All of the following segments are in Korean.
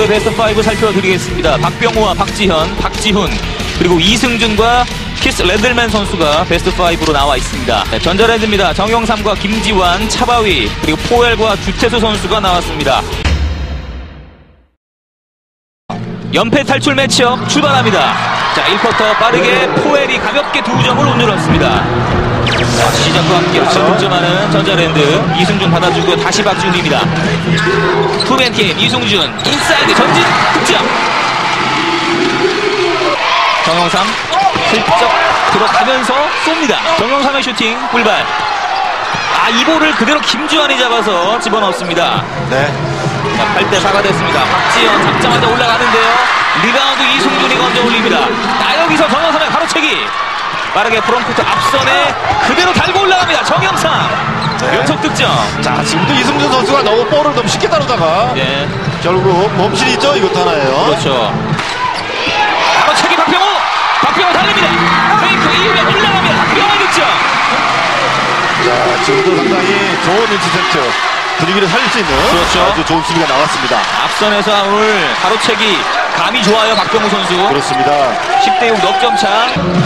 베스트 5 살펴드리겠습니다. 박병호와 박지현, 박지훈, 그리고 이승준과 키스 랜들맨 선수가 베스트 5로 나와 있습니다. 네, 전자랜드입니다. 정영삼과 김지환, 차바위, 그리고 포엘과 주태수 선수가 나왔습니다. 연패 탈출 매치업 출발합니다. 자, 1쿼터 빠르게 포엘이 가볍게 2점을 온누렸습니다. 자, 시작과 함께 바로 득점하는 전자랜드. 이승준 받아주고 다시 박지훈입니다. 투맨팀 이승준 인사이드 전진 득점. 정영삼 슬쩍 들어가면서 쏩니다. 정영삼의 슈팅 불발. 이 볼을 그대로 김주환이 잡아서 집어넣습니다. 네. 자, 8대4가 됐습니다. 박지현 잡자마자 올라가는데요. 리바운드 이승준이 건져 올립니다. 여기서 정영삼의 가로채기. 빠르게 프론트부터 앞선에 그대로 달고 올라갑니다. 정영삼. 네. 연속 득점. 자, 지금도 이승준 선수가 너무 볼을 너무 쉽게 다루다가 결국 몸실이죠. 이것도 하나예요. 그렇죠. 가로채기 박병호 달립니다. 페이크 이후에 올라갑니다. 박병호의 득점. 자, 지금도 상당히 좋은 인터셉트, 분위기를 살릴 수 있는 아주 좋은 수비가 나왔습니다. 앞선에서 오늘 가로채기 감이 좋아요. 박병호 선수. 그렇습니다. 10대6 넉점 차.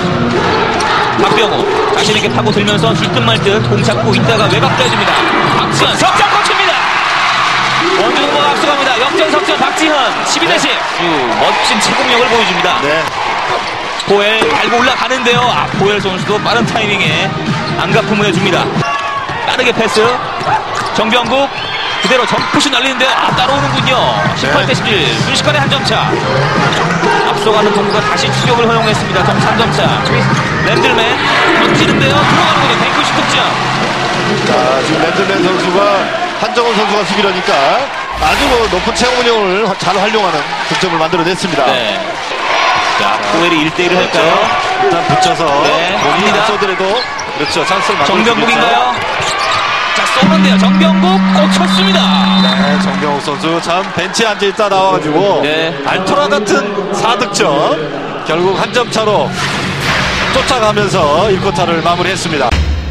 박병호 자신에게 파고들면서 줄 듯 말 듯 공 잡고 있다가 외곽 빼줍니다. 박지현 석점 꽂힙니다. 원주동부가 앞서갑니다. 역전석점 박지현 12대10. 멋진 제공력을 보여줍니다. 네. 포엘 달고 올라가는데요. 포엘 선수도 빠른 타이밍에 안가품을 해줍니다. 빠르게 패스. 정병국 그대로 점프슛 날리는데요. 따라오는군요. 18대11 순식간에 한 점 차. 앞서가는 동부가 다시 추격을 허용했습니다. 점 3점 차. 랜들맨 던지는데요. 들어가는군요. 뱅크슛 득점. 자, 지금 랜들맨 선수가 한정훈 선수가 수비를 하니까 아주 높은 체형 운영을 잘 활용하는 득점을 만들어냈습니다. 네. 자, 포엘이 1대1을 할까요? 일단 붙여서 본인이 안 쏘더라도 그렇죠. 찬스를 만들어. 정병국인가요? 자, 쏘는데요. 정병국 꽂혔습니다. 네, 정병국 선수 참 벤치에 앉아있다 나와가지고 알토라 같은 4득점. 결국 한 점 차로 쫓아가면서 1쿼터를 마무리했습니다.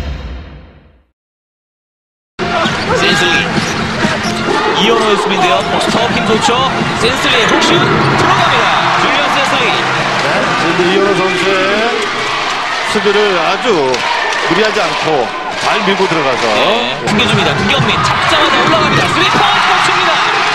센슬리 이현호의 수비인데요. 포스트업힘 좋죠. 센슬리의 훅슛 들어갑니다. 줄리언 센슬리. 네, 지금 이현호 선수의 수비를 아주 무리하지 않고 잘 밀고 들어가서 튕겨줍니다. 두경민 잡자마자 올라갑니다. 3포인트 꽂힙니다.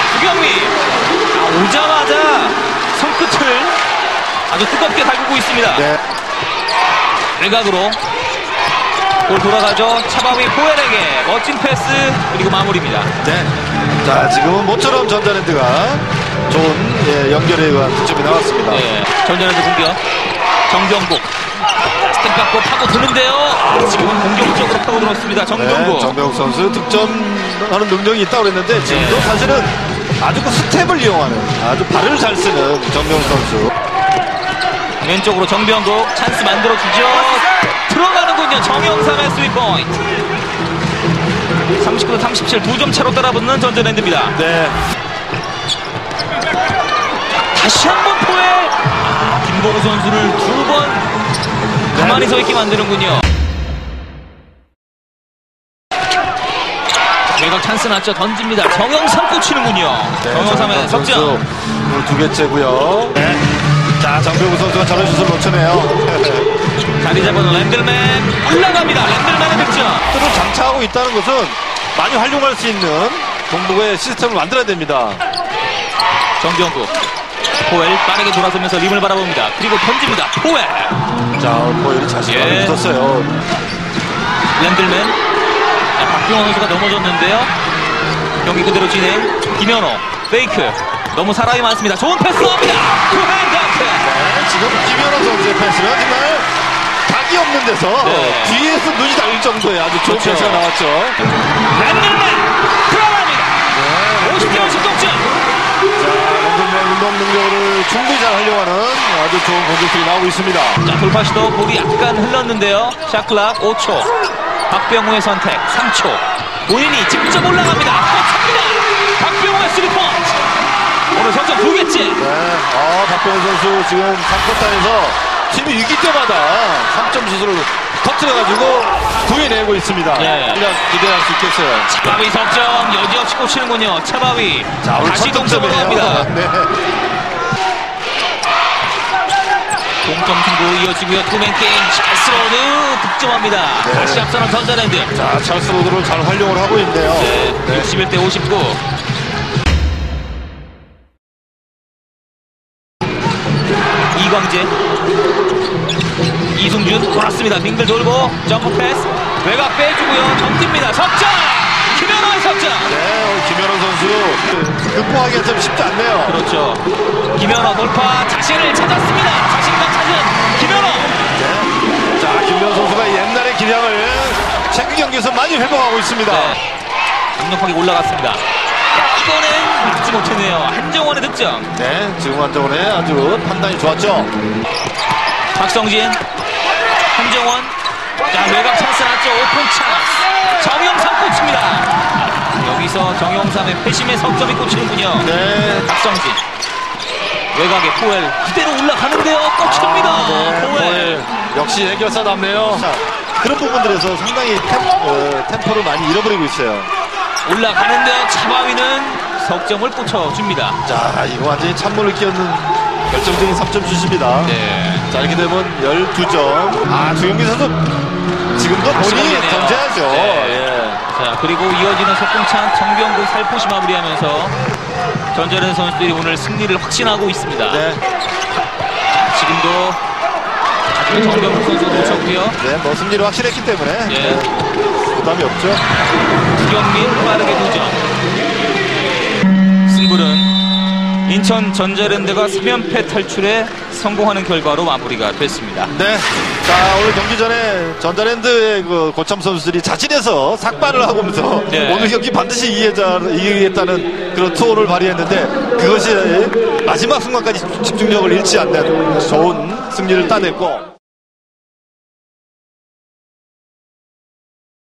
두경민 오자마자 손끝을 아주 뜨겁게 달구고 있습니다. 네. 외곽으로 볼 돌아가죠. 차바위 포엘에게 멋진 패스 그리고 마무리입니다. 네. 자, 지금은 모처럼 전자랜드가 좋은 연결에 의한 득점이 나왔습니다. 전자랜드 공격. 정병국 스텝 받고 파고 드는데요. 지금은 공격적으로 파고 들었습니다. 정병국. 네, 정병국 선수 득점하는 능력이 있다고 그랬는데 지금도 사실은 아주 그 스텝을 이용하는 아주 발을 잘 쓰는 정병국 선수. 왼쪽으로 정병국 찬스 만들어주죠. 들어가는군요. 정영삼의 3포인트. 39대 37 2점 차로 따라붙는 전자랜드입니다. 네. 다시 한번 포엘. 김보구 선수를 2번 가만히 서 있게 만드는군요. 외곽 찬스 났죠. 던집니다. 정영삼 꽂히는군요. 네, 정영삼의 석점. 오늘 2개째고요. 네. 자, 정병국 선수가 저런 슛을 놓쳐내요. 자리 잡은 랜들맨 올라갑니다. 랜들맨의 득점. 를 장착하고 있다는 것은 많이 활용할 수 있는 동부의 시스템을 만들어야 됩니다. 정병국 포엘 빠르게 돌아서면서 림을 바라봅니다. 그리고 던집니다. 포엘. 자, 포엘이 자신감을 붙었어요. 랜들맨. 박병호 선수가 넘어졌는데요. 경기 그대로 진행. 김현호 페이크. 너무 사람이 많습니다. 좋은 패스 나옵니다. 투핸드아크. 네, 지금 김현호 선수의 패스는 정말 각이 없는 데서 뒤에서 눈이 달릴 정도의 아주 좋은 패스가 나왔죠. 랜들맨 들어갑니다. 50점 10득점. 랜들맨 운동 능력을 충분히 잘 활용하는 아주 좋은 공격들이 나오고 있습니다. 자, 돌파 시도 볼이 약간 흘렀는데요. 샷클락 5초. 박병호의 선택 3초. 본인이 직접 올라갑니다. 꽂힙니다. 박병호의 3포인트. 오늘 석점 2개째. 네, 박병호 선수 지금 3쿼터에서 팀이 이길 때마다 3점 슛을 터뜨려가지고 구해내고 있습니다. 네. 그냥 기대할 수 있겠어요. 차바위 석점 여지없이 꽂히는군요. 차바위 자, 오늘 다시 첫 동점으로 득점이에요. 갑니다. 네. 동점 승부 이어지고요. 투맨 게임 찰스로드 득점합니다. 네. 다시 앞서는 전자랜드. 자, 찰스 로드를 잘 활용을 하고 있네요. 네. 61대 59. 이광재, 이승준 돌았습니다. 빙글 돌고 점프 패스 외곽 빼주고요. 점집니다. 석점. 김현호의 석점. 네, 오늘 김현호 선수 극복하기가 좀 쉽지 않네요. 그렇죠. 김현호 돌파 자신을 찾았습니다. 자신감 찾은 김현호. 네. 자, 김현호 선수가 옛날의 기량을 최근 경기에서 많이 회복하고 있습니다. 네. 강력하게 올라갔습니다. 이번엔 막지 못했네요. 한정원의 득점. 네, 지금 한정원의 아주 판단이 좋았죠. 박성진, 한정원. 자, 외곽 찬스 났죠. 오픈 찬스. 정영삼 꽂힙니다. 여기서 정영삼의 회심의 석점이 꽂히는군요. 네, 박성진. 외곽에 포엘 그대로 올라가는데요. 꽂힙니다. 네, 포엘. 역시 해결사답네요. 자, 그런 부분들에서 상당히 템포를 많이 잃어버리고 있어요. 올라가는데요. 차바위는 석점을 꽂혀줍니다. 자, 이거 완전히 찬물을 끼얹는 결정적인 3점 슛입니다. 네. 자, 이렇게 되면 12점. 아, 주경기 선수 지금도 본인이 시간이네요. 던져야죠. 네. 자, 그리고 이어지는 석공찬 정병국 살포시 마무리하면서 전자랜드 선수들이 오늘 승리를 확신하고 있습니다. 네. 지금도 하지만 정병국 선수가 놓쳤고요. 네, 뭐 승리를 확실했기 때문에 예. 부담이 없죠. 기경민 빠르게 2점. 승부는 인천 전자랜드가 3연패 탈출에 성공하는 결과로 마무리가 됐습니다. 네. 자, 오늘 경기 전에 전자랜드의 그 고참 선수들이 자진해서 삭발을 하면서 네. 오늘 경기 반드시 이기겠다는 그런 투혼을 발휘했는데 그것이 마지막 순간까지 집중력을 잃지 않는 좋은 승리를 따냈고